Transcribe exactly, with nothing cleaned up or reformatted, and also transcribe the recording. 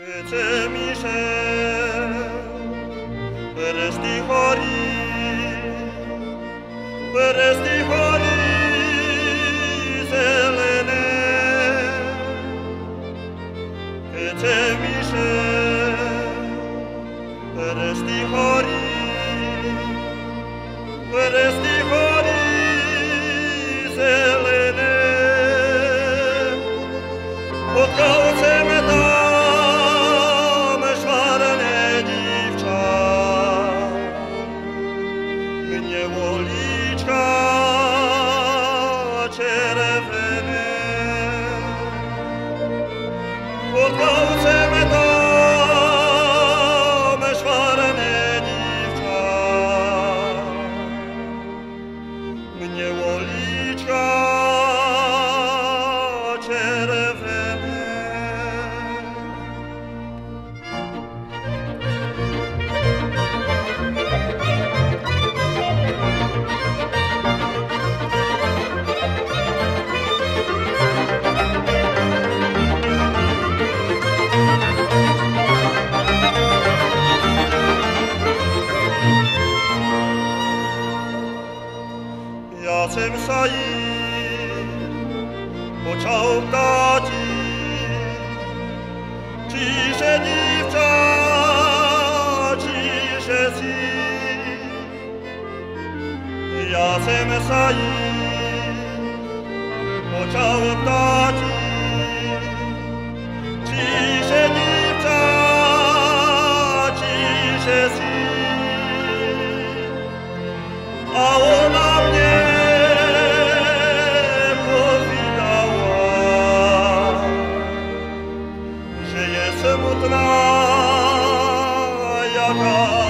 Chce mi się reszty chori, reszty chori zelene. Chce mi się reszty chori, reszty chori zelene. Spotkał me tam szwarne dziewczę, mnie woliczka czerwone. Spotkał me tam szwarne dziewczę, mnie woliczka czerwone. Ja jsem sa jí počal vtáti, čiže dívča, čiže si. Ja jsem sa jí počal vtáti, čiže dívča, čiže si. A ona mě smutná, jaka